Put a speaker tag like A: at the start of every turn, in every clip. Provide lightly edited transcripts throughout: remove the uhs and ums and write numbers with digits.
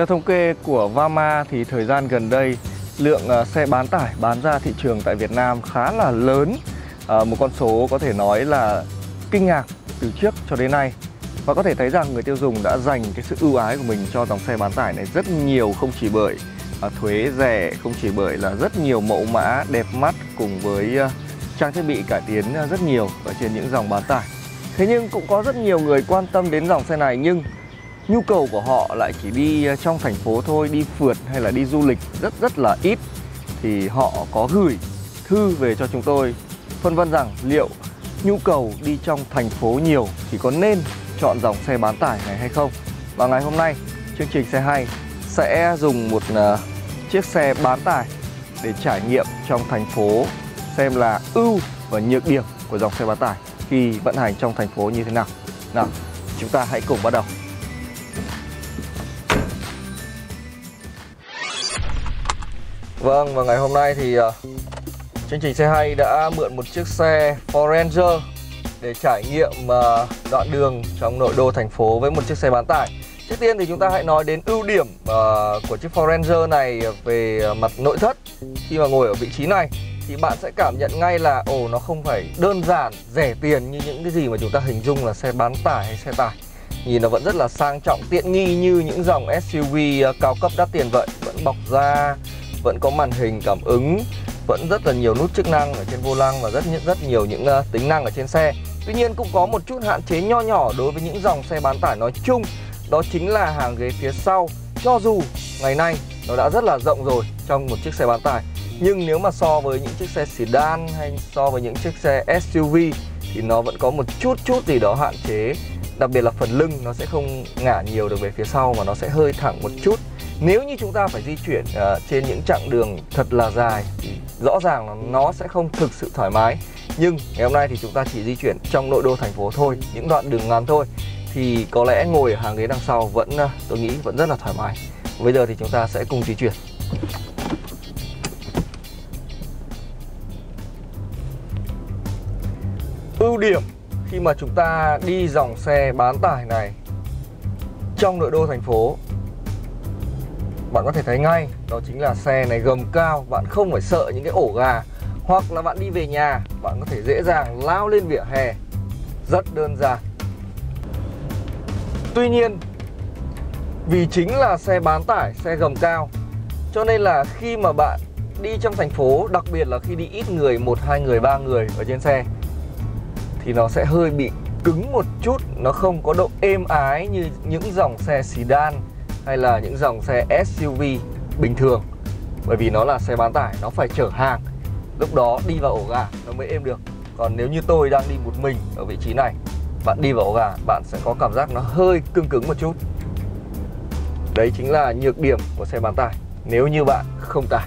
A: Theo thống kê của Vama thì thời gian gần đây lượng xe bán tải bán ra thị trường tại Việt Nam khá là lớn. Một con số có thể nói là kinh ngạc từ trước cho đến nay. Và có thể thấy rằng người tiêu dùng đã dành cái sự ưu ái của mình cho dòng xe bán tải này rất nhiều, không chỉ bởi thuế rẻ, không chỉ bởi là rất nhiều mẫu mã đẹp mắt cùng với trang thiết bị cải tiến rất nhiều ở trên những dòng bán tải. Thế nhưng cũng có rất nhiều người quan tâm đến dòng xe này, nhưng nhu cầu của họ lại chỉ đi trong thành phố thôi, đi phượt hay là đi du lịch rất là ít. Thì họ có gửi thư về cho chúng tôi phân vân rằng liệu nhu cầu đi trong thành phố nhiều thì có nên chọn dòng xe bán tải này hay không. Và ngày hôm nay chương trình Xe Hay sẽ dùng một chiếc xe bán tải để trải nghiệm trong thành phố, xem là ưu và nhược điểm của dòng xe bán tải khi vận hành trong thành phố như thế nào. Nào, chúng ta hãy cùng bắt đầu. Vâng, và ngày hôm nay thì chương trình Xe Hay đã mượn một chiếc xe Ford Ranger để trải nghiệm đoạn đường trong nội đô thành phố với một chiếc xe bán tải. Trước tiên thì chúng ta hãy nói đến ưu điểm của chiếc Ford Ranger này về mặt nội thất. Khi mà ngồi ở vị trí này thì bạn sẽ cảm nhận ngay là nó không phải đơn giản, rẻ tiền như những cái gì mà chúng ta hình dung là xe bán tải hay xe tải. Nhìn nó vẫn rất là sang trọng, tiện nghi như những dòng SUV cao cấp đắt tiền vậy. Vẫn bọc da, vẫn có màn hình cảm ứng, vẫn rất là nhiều nút chức năng ở trên vô lăng và rất nhiều những tính năng ở trên xe. Tuy nhiên cũng có một chút hạn chế nho nhỏ đối với những dòng xe bán tải nói chung. Đó chính là hàng ghế phía sau. Cho dù ngày nay nó đã rất là rộng rồi trong một chiếc xe bán tải, nhưng nếu mà so với những chiếc xe sedan hay so với những chiếc xe SUV thì nó vẫn có một chút gì đó hạn chế. Đặc biệt là phần lưng nó sẽ không ngả nhiều được về phía sau mà nó sẽ hơi thẳng một chút. Nếu như chúng ta phải di chuyển trên những chặng đường thật là dài thì rõ ràng là nó sẽ không thực sự thoải mái. Nhưng ngày hôm nay thì chúng ta chỉ di chuyển trong nội đô thành phố thôi, những đoạn đường ngắn thôi, thì có lẽ ngồi ở hàng ghế đằng sau vẫn, tôi nghĩ vẫn rất là thoải mái. Bây giờ thì chúng ta sẽ cùng di chuyển. Ưu điểm khi mà chúng ta đi dòng xe bán tải này trong nội đô thành phố, bạn có thể thấy ngay, đó chính là xe này gầm cao, bạn không phải sợ những cái ổ gà. Hoặc là bạn đi về nhà, bạn có thể dễ dàng lao lên vỉa hè, rất đơn giản. Tuy nhiên, vì chính là xe bán tải, xe gầm cao, cho nên là khi mà bạn đi trong thành phố, đặc biệt là khi đi ít người, 1, 2 người, 3 người ở trên xe, thì nó sẽ hơi bị cứng một chút. Nó không có độ êm ái như những dòng xe sedan hay là những dòng xe SUV bình thường. Bởi vì nó là xe bán tải, nó phải chở hàng, lúc đó đi vào ổ gà nó mới êm được. Còn nếu như tôi đang đi một mình ở vị trí này, bạn đi vào ổ gà, bạn sẽ có cảm giác nó hơi cứng một chút. Đấy chính là nhược điểm của xe bán tải nếu như bạn không tải.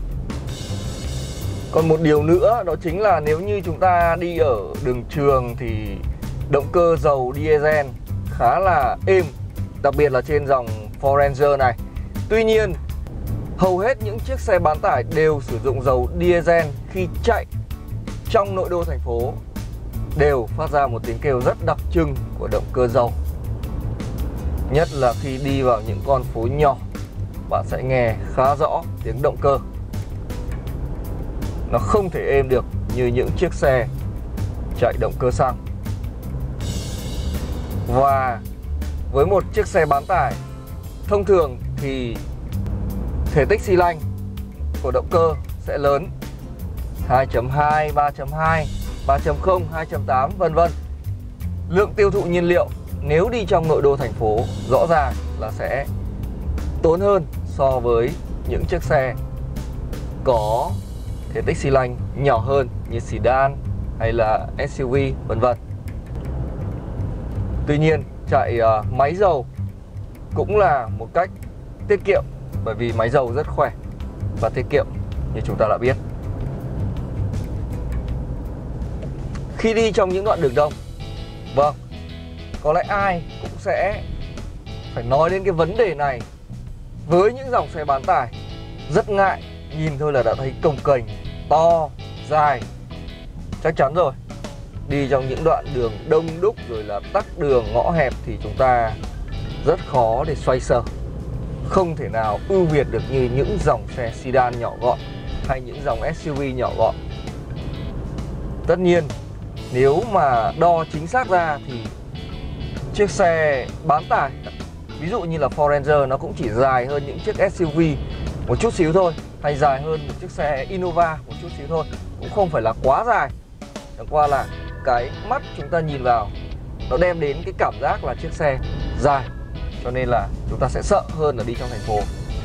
A: Còn một điều nữa đó chính là nếu như chúng ta đi ở đường trường thì động cơ dầu diesel khá là êm, đặc biệt là trên dòng Ford Ranger này. Tuy nhiên, hầu hết những chiếc xe bán tải đều sử dụng dầu diesel khi chạy trong nội đô thành phố đều phát ra một tiếng kêu rất đặc trưng của động cơ dầu. Nhất là khi đi vào những con phố nhỏ, bạn sẽ nghe khá rõ tiếng động cơ. Nó không thể êm được như những chiếc xe chạy động cơ xăng. Và với một chiếc xe bán tải, thông thường thì thể tích xi lanh của động cơ sẽ lớn, 2.2, 3.2, 3.0, 2.8 vân vân. Lượng tiêu thụ nhiên liệu nếu đi trong nội đô thành phố rõ ràng là sẽ tốn hơn so với những chiếc xe có thể tích xi lanh nhỏ hơn như sedan hay là SUV vân vân. Tuy nhiên, chạy máy dầu cũng là một cách tiết kiệm, bởi vì máy dầu rất khỏe và tiết kiệm như chúng ta đã biết. Khi đi trong những đoạn đường đông, vâng, có lẽ ai cũng sẽ phải nói đến cái vấn đề này. Với những dòng xe bán tải rất ngại, nhìn thôi là đã thấy cồng kềnh, to, dài. Chắc chắn rồi, đi trong những đoạn đường đông đúc rồi là tắc đường ngõ hẹp thì chúng ta rất khó để xoay sở. không thể nào ưu việt được như những dòng xe sedan nhỏ gọn hay những dòng SUV nhỏ gọn. Tất nhiên, nếu mà đo chính xác ra thì chiếc xe bán tải, ví dụ như là Forester, nó cũng chỉ dài hơn những chiếc SUV một chút xíu thôi, hay dài hơn một chiếc xe Innova một chút xíu thôi, cũng không phải là quá dài. Chẳng qua là cái mắt chúng ta nhìn vào nó đem đến cái cảm giác là chiếc xe dài, cho nên là chúng ta sẽ sợ hơn là đi trong thành phố.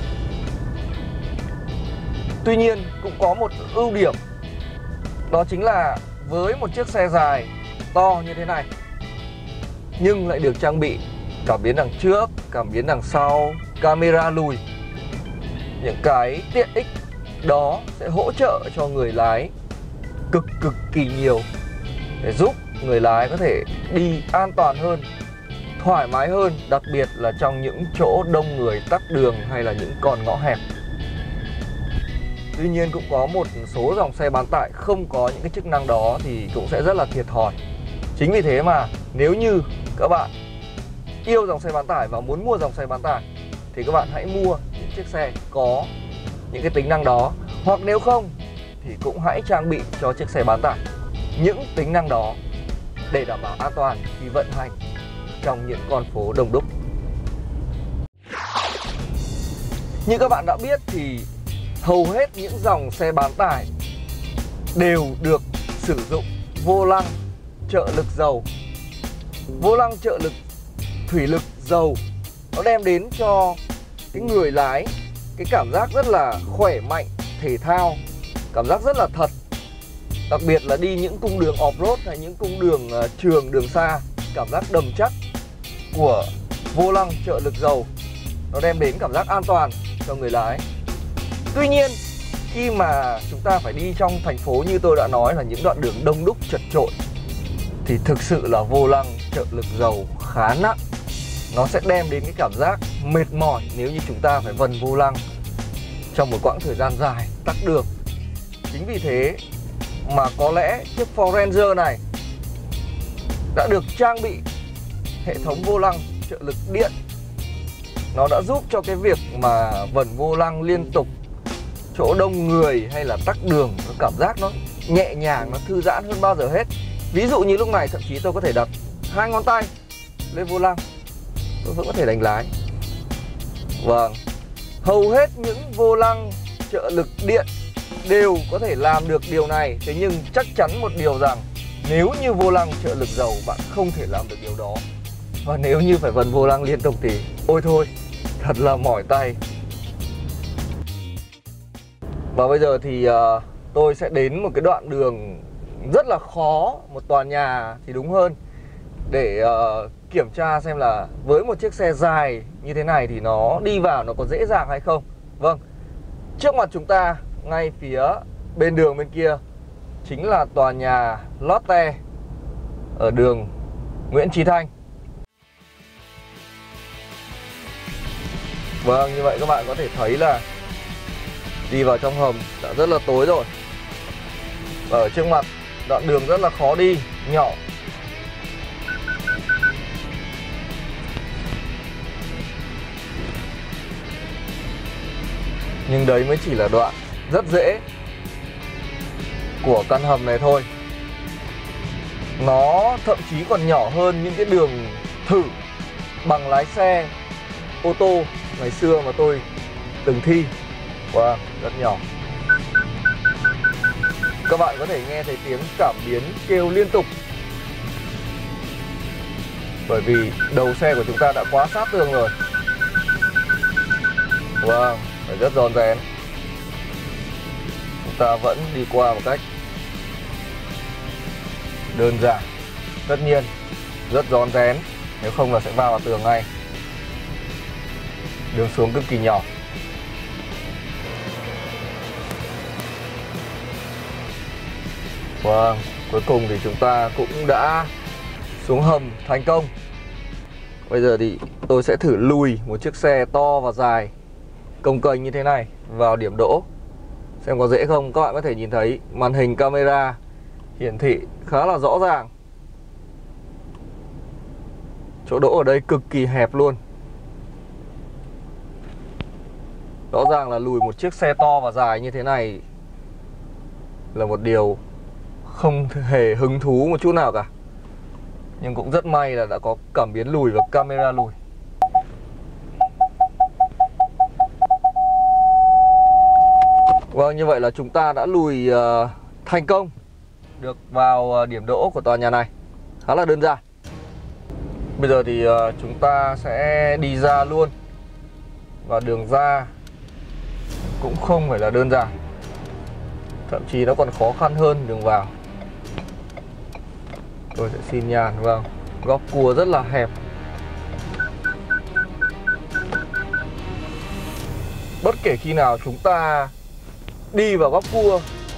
A: Tuy nhiên cũng có một ưu điểm, đó chính là với một chiếc xe dài to như thế này nhưng lại được trang bị cảm biến đằng trước, cảm biến đằng sau, camera lùi, những cái tiện ích đó sẽ hỗ trợ cho người lái cực kỳ nhiều để giúp người lái có thể đi an toàn hơn, thoải mái hơn, đặc biệt là trong những chỗ đông người, tắc đường hay là những con ngõ hẹp. Tuy nhiên cũng có một số dòng xe bán tải không có những cái chức năng đó thì cũng sẽ rất là thiệt thòi. Chính vì thế mà nếu như các bạn yêu dòng xe bán tải và muốn mua dòng xe bán tải thì các bạn hãy mua những chiếc xe có những cái tính năng đó. Hoặc nếu không thì cũng hãy trang bị cho chiếc xe bán tải những tính năng đó để đảm bảo an toàn khi vận hành trong những con phố đông đúc. Như các bạn đã biết thì hầu hết những dòng xe bán tải đều được sử dụng vô lăng trợ lực dầu. Vô lăng trợ lực thủy lực dầu nó đem đến cho cái người lái cái cảm giác rất là khỏe mạnh, thể thao, cảm giác rất là thật. Đặc biệt là đi những cung đường off-road hay những cung đường trường, đường xa, cảm giác đầm chắc của vô lăng trợ lực dầu nó đem đến cảm giác an toàn cho người lái. Tuy nhiên khi mà chúng ta phải đi trong thành phố như tôi đã nói là những đoạn đường đông đúc chật chội thì thực sự là vô lăng trợ lực dầu khá nặng. Nó sẽ đem đến cái cảm giác mệt mỏi nếu như chúng ta phải vần vô lăng trong một quãng thời gian dài tắc đường. Chính vì thế mà có lẽ chiếc Forester này đã được trang bị hệ thống vô lăng trợ lực điện. Nó đã giúp cho cái việc mà vần vô lăng liên tục chỗ đông người hay là tắc đường, nó cảm giác nó nhẹ nhàng, nó thư giãn hơn bao giờ hết. Ví dụ như lúc này thậm chí tôi có thể đặt 2 ngón tay lên vô lăng, tôi vẫn có thể đánh lái. Vâng, hầu hết những vô lăng trợ lực điện đều có thể làm được điều này. Thế nhưng chắc chắn một điều rằng nếu như vô lăng trợ lực dầu bạn không thể làm được điều đó. Và nếu như phải vần vô lăng liên tục thì ôi thôi, thật là mỏi tay. Và bây giờ thì tôi sẽ đến một cái đoạn đường rất là khó, một tòa nhà thì đúng hơn, để kiểm tra xem là với một chiếc xe dài như thế này thì nó đi vào nó có dễ dàng hay không. Vâng, trước mặt chúng ta ngay phía bên đường bên kia chính là tòa nhà Lotte ở đường Nguyễn Chí Thanh. Vâng, như vậy các bạn có thể thấy là đi vào trong hầm đã rất là tối rồi. Và ở trước mặt đoạn đường rất là khó đi, nhỏ. Nhưng đấy mới chỉ là đoạn rất dễ của căn hầm này thôi. Nó thậm chí còn nhỏ hơn những cái đường thử bằng lái xe ô tô ngày xưa mà tôi từng thi. Wow, rất nhỏ. Các bạn có thể nghe thấy tiếng cảm biến kêu liên tục, bởi vì đầu xe của chúng ta đã quá sát tường rồi. Wow, phải rất rón rén. Chúng ta vẫn đi qua một cách đơn giản. Tất nhiên rất rón rén, nếu không là sẽ va vào tường ngay. Đường xuống cực kỳ nhỏ. Vâng, cuối cùng thì chúng ta cũng đã xuống hầm thành công. Bây giờ thì tôi sẽ thử lùi một chiếc xe to và dài cồng kềnh như thế này vào điểm đỗ, xem có dễ không. Các bạn có thể nhìn thấy màn hình camera hiển thị khá là rõ ràng. Chỗ đỗ ở đây cực kỳ hẹp luôn. Rõ ràng là lùi một chiếc xe to và dài như thế này là một điều không hề hứng thú một chút nào cả. Nhưng cũng rất may là đã có cảm biến lùi và camera lùi. Vâng, như vậy là chúng ta đã lùi thành công được vào điểm đỗ của tòa nhà này. Khá là đơn giản. Bây giờ thì chúng ta sẽ đi ra luôn. Và đường ra cũng không phải là đơn giản, thậm chí nó còn khó khăn hơn đường vào. Tôi sẽ xin nhàn. Vâng, góc cua rất là hẹp. Bất kể khi nào chúng ta đi vào góc cua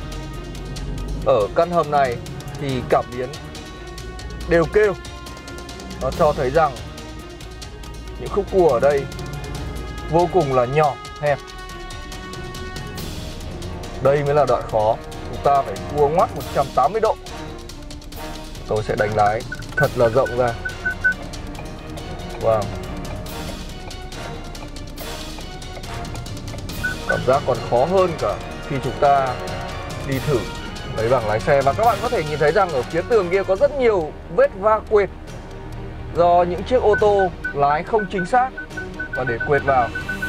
A: ở căn hầm này thì cảm biến đều kêu. Nó cho thấy rằng những khúc cua ở đây vô cùng là nhỏ, hẹp. Đây mới là đoạn khó. Chúng ta phải cua ngoắt 180 độ. Tôi sẽ đánh lái thật là rộng ra. Wow. Cảm giác còn khó hơn cả khi chúng ta đi thử lấy bảng lái xe. Và các bạn có thể nhìn thấy rằng ở phía tường kia có rất nhiều vết va quệt do những chiếc ô tô lái không chính xác và để quệt vào.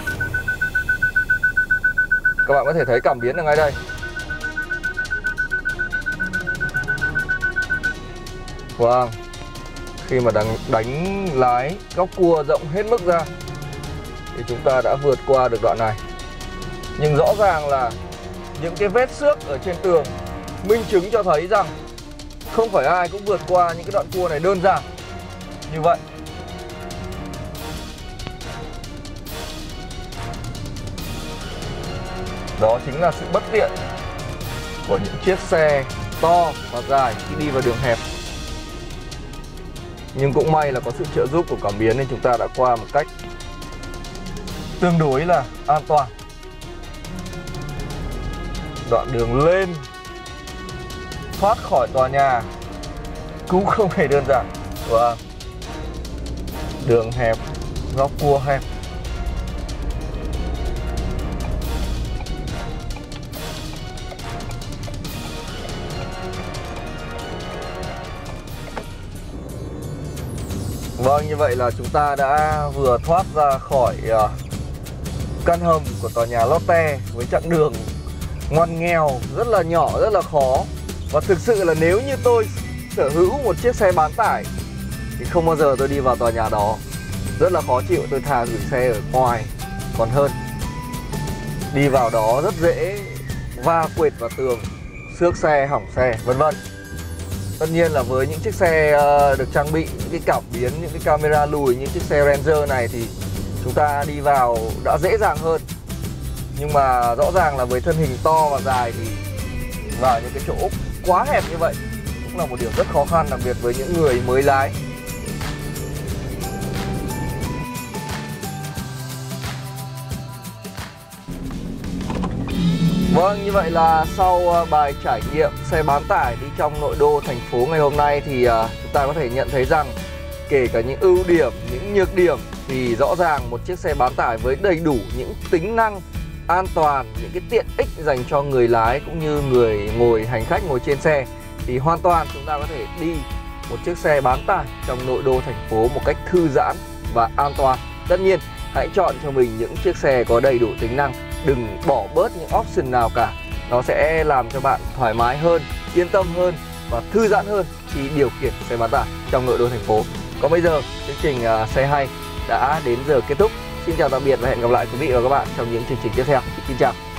A: Các bạn có thể thấy cảm biến ở ngay đây. Wow. Khi mà đánh lái góc cua rộng hết mức ra thì chúng ta đã vượt qua được đoạn này. Nhưng rõ ràng là những cái vết xước ở trên tường minh chứng cho thấy rằng không phải ai cũng vượt qua những cái đoạn cua này đơn giản như vậy. Đó chính là sự bất tiện của những chiếc xe to và dài khi đi vào đường hẹp. Nhưng cũng may là có sự trợ giúp của cảm biến nên chúng ta đã qua một cách tương đối là an toàn. Đoạn đường lên thoát khỏi tòa nhà cũng không hề đơn giản. Wow. Đường hẹp, góc cua hẹp. Vâng, như vậy là chúng ta đã vừa thoát ra khỏi căn hầm của tòa nhà Lotte với chặng đường ngoằn nghèo, rất là nhỏ, rất là khó. Và thực sự là nếu như tôi sở hữu một chiếc xe bán tải thì không bao giờ tôi đi vào tòa nhà đó. Rất là khó chịu, tôi thà gửi xe ở ngoài còn hơn. Đi vào đó rất dễ va quệt vào tường, xước xe, hỏng xe, vân vân. Tất nhiên là với những chiếc xe được trang bị những cái cảm biến, những cái camera lùi như chiếc xe Ranger này thì chúng ta đi vào đã dễ dàng hơn. Nhưng mà rõ ràng là với thân hình to và dài thì vào những cái chỗ quá hẹp như vậy cũng là một điều rất khó khăn, đặc biệt với những người mới lái. Vâng, như vậy là sau bài trải nghiệm xe bán tải đi trong nội đô thành phố ngày hôm nay thì chúng ta có thể nhận thấy rằng kể cả những ưu điểm, những nhược điểm thì rõ ràng một chiếc xe bán tải với đầy đủ những tính năng an toàn, những cái tiện ích dành cho người lái cũng như người ngồi, hành khách ngồi trên xe thì hoàn toàn chúng ta có thể đi một chiếc xe bán tải trong nội đô thành phố một cách thư giãn và an toàn. Tất nhiên, hãy chọn cho mình những chiếc xe có đầy đủ tính năng, đừng bỏ bớt những option nào cả. Nó sẽ làm cho bạn thoải mái hơn, yên tâm hơn và thư giãn hơn khi điều khiển xe bán tải trong nội đô thành phố. Còn bây giờ, chương trình Xe Hay đã đến giờ kết thúc. Xin chào tạm biệt và hẹn gặp lại quý vị và các bạn trong những chương trình tiếp theo. Xin chào.